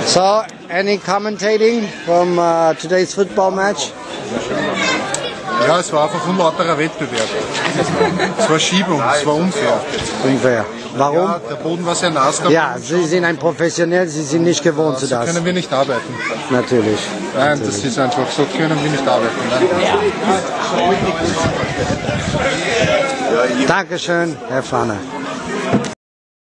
So, any commentating from today's football match? Ja, es war einfach unlauterer Wettbewerb. Es war Schiebung, es war unfair. Unfair. Warum? Ja, der Boden war sehr nass. Ja, Sie sind ein Professionell, Sie sind nicht gewohnt zu das. So können wir nicht arbeiten. Natürlich. Nein, das ist einfach, so können wir nicht arbeiten. Nein. Dankeschön, Herr Pfanner.